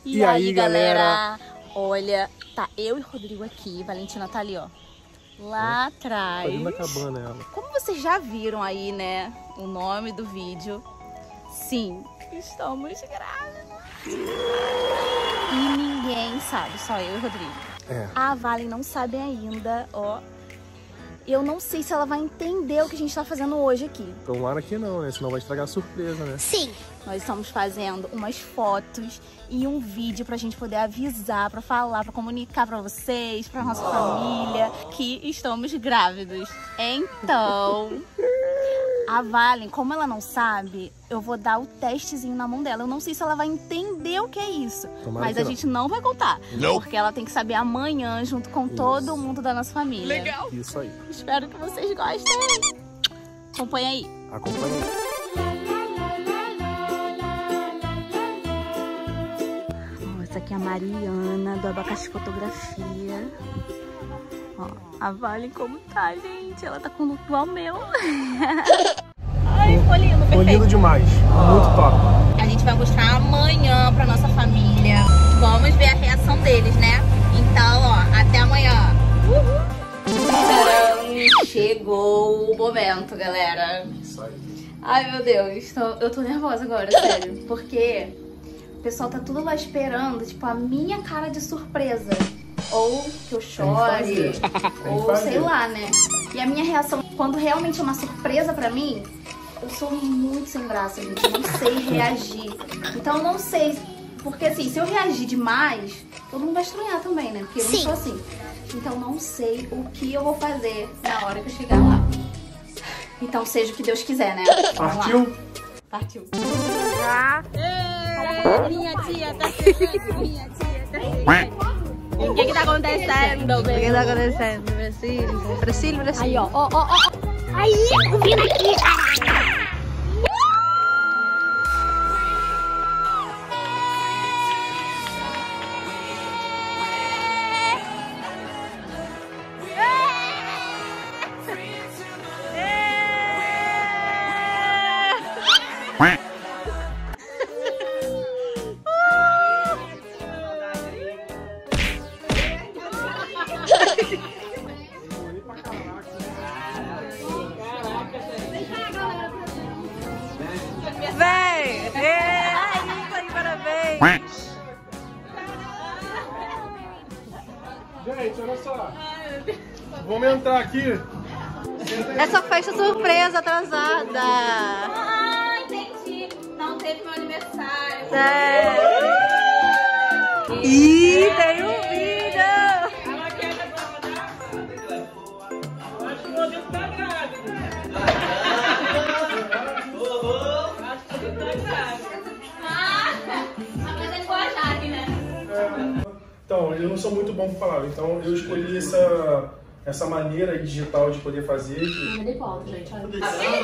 E aí, galera? Olha, tá eu e Rodrigo aqui, Valentina tá ali, ó. Lá atrás. Ali na cabana, ela. Como vocês já viram aí, né, o nome do vídeo, sim, estamos grávidos. E ninguém sabe, só eu e Rodrigo. A Valen não sabe ainda, ó. Eu não sei se ela vai entender o que a gente tá fazendo hoje aqui. Tomara que não, né? Senão vai estragar a surpresa, né? Sim. Nós estamos fazendo umas fotos e um vídeo pra gente poder avisar, pra falar, pra comunicar pra vocês, pra nossa família, que estamos grávidos. Então, a Valen, como ela não sabe, eu vou dar o testezinho na mão dela. Eu não sei se ela vai entender o que é isso. Tomara mas que a gente não vai contar. Não. Porque ela tem que saber amanhã, junto com todo mundo da nossa família. Legal. Isso aí. Espero que vocês gostem. Acompanha aí. Acompanha aí. Essa aqui é a Mariana, do Abacaxi Fotografia. Ó, a Valen como tá, gente? Ela tá com look igual ao meu. Ai, ficou lindo, perfeito. Ficou lindo demais. Muito top. A gente vai mostrar amanhã pra nossa família. Vamos ver a reação deles, né? Então, ó, até amanhã. Uhul! Chegou o momento, galera. Isso aí. Ai, meu Deus. Eu tô nervosa agora, sério. Porque o pessoal tá tudo lá esperando, tipo, a minha cara de surpresa. Ou que eu chore, ou sei lá, né? E a minha reação, quando realmente é uma surpresa pra mim, eu sou muito sem graça, gente. Eu não sei reagir. Então eu não sei, porque assim, se eu reagir demais, todo mundo vai estranhar também, né? Porque eu não sou assim. Então não sei o que eu vou fazer na hora que eu chegar lá. Então seja o que Deus quiser, né? Partiu? Partiu. Minha tia tá chegando, minha tia tá chegando. O que tá acontecendo, O que tá acontecendo? Brasil. Aí, ó. Aí, vindo aqui, caraca. Gente, olha só. Vamos entrar aqui. Essa festa surpresa atrasada. Ah, entendi. Não teve meu aniversário. Ih, tem um vídeo. Acho que o Rodrigo tá grávida. Acho que o Rodrigo tá grávida. Tá fazendo com a Jaque, né? Então, eu não sou muito bom com palavras, então eu escolhi essa maneira digital de poder fazer. Eu dei pauta, gente. Olha.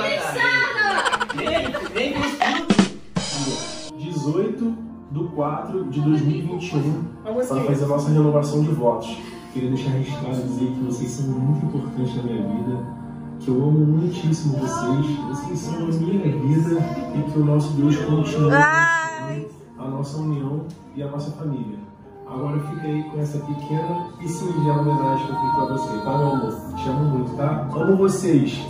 18/4/2021 para fazer a nossa renovação de votos. Queria deixar registrado e dizer que vocês são muito importantes na minha vida, que eu amo muitíssimo vocês são a minha vida e que o nosso Deus continue a nossa união e a nossa família. Agora fica aí com essa pequena e singela homenagem que eu fiz pra você, tá, meu amor? Te amo muito, tá? Amo vocês!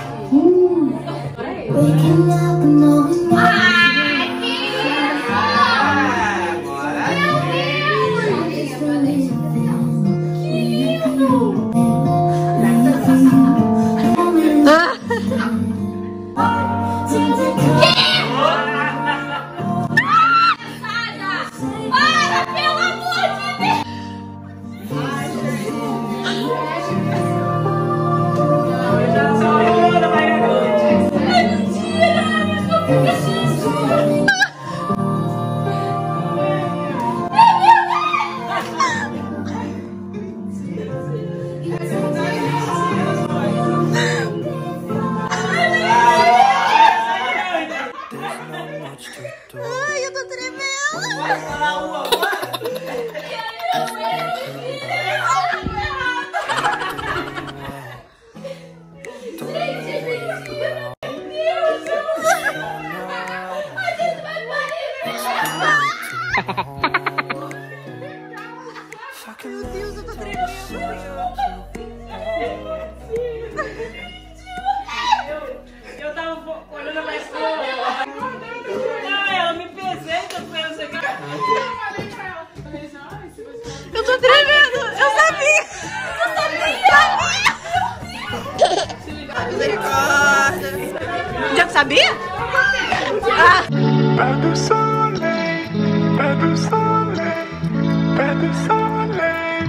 Ai, eu tô tremendo. Sabia? Pas de soleil, pas de soleil, pas de soleil,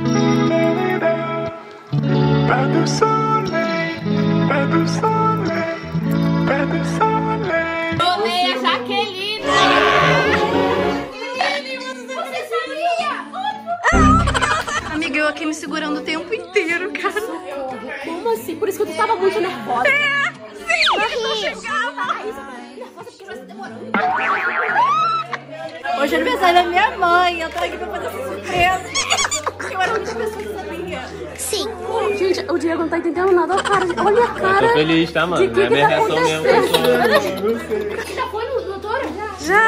pas de soleil, pas de soleil, pas de soleil. Tomei a Jaqueline. Você sabia? Amiga, eu aqui me segurando o tempo inteiro, cara. Como assim? Por isso que eu tava muito nervosa. Sim, hoje é aniversário da minha mãe. Eu tô aqui pra fazer essa surpresa. Eu era uma das pessoas que sabia. Sim. Gente, o Diego não tá entendendo nada. Olha a cara. Tô feliz, tá, mano? De que minha tá reação mesmo. Você já foi no doutor? Já.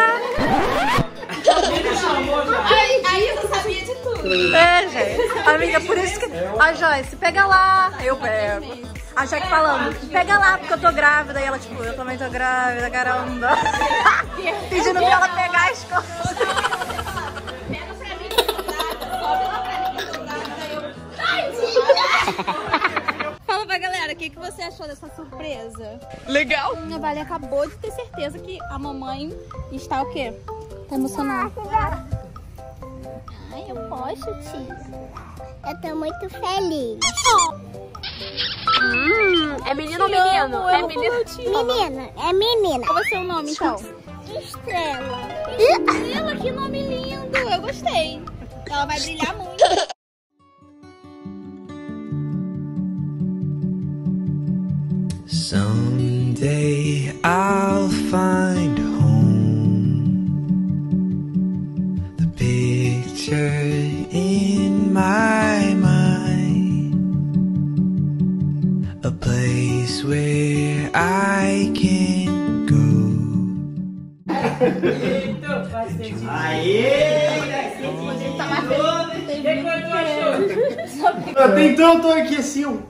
Aí você sabia de tudo. É, gente. Amiga, por isso que... A Joyce, pega lá. Eu pego. A Jaque falando, pega lá, porque eu tô grávida. E ela, tipo, eu também tô grávida, caramba. Pedindo pra ela pegar as coisas. Pega pra mim, sobe lá pra mim. Fala pra galera, o que você achou dessa surpresa? Legal. A Vale acabou de ter certeza que a mamãe está o quê? Tá emocionada. Ai, eu posso, tia. Eu tô muito feliz. É menino ou menino? É menino. Menina, é menina. Qual vai ser o nome, então? Estrela. Estrela, que nome lindo. Eu gostei. Ela vai brilhar muito. Someday I'll find home. The picture in my mind. A place where I can go. Até então eu tô aqui assim, ó.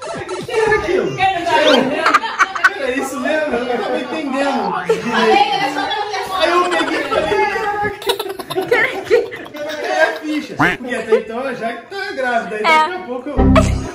É isso mesmo? Eu não tô entendendo. Aí eu peguei e falei, caraca, é a ficha. Porque até então eu já tô grávida, aí daqui a pouco eu...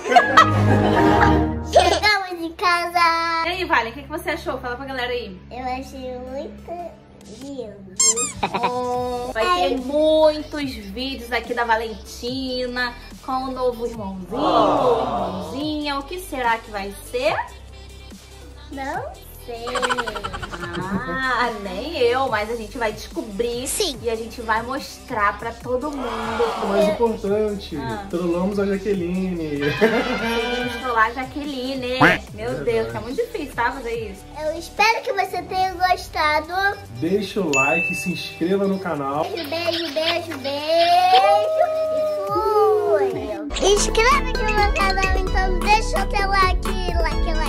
Chegamos em casa. E aí, Vale, o que você achou? Fala pra galera aí. Eu achei muito lindo. Vai ter muitos vídeos aqui da Valentina com o novo irmãozinho, irmãzinha. O que será que vai ser? Não sei. Ah, nem eu, mas a gente vai descobrir. Sim. E a gente vai mostrar pra todo mundo. O mais importante, trollamos a Jaqueline. Conseguimos trollar a Jaqueline. Meu Deus, tá muito difícil, tá? Fazer isso. Eu espero que você tenha gostado. Deixa o like, se inscreva no canal. Beijo, beijo, beijo, beijo. E fui. Inscreve aqui no meu canal, então deixa o teu like, like, like.